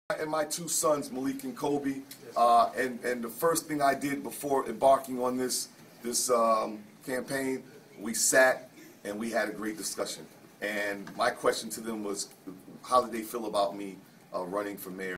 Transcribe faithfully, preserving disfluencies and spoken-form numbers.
And my two sons, Malik and Kobe, uh, and and the first thing I did before embarking on this this um, campaign, we sat and we had a great discussion. And my question to them was, how did they feel about me uh, running for mayor?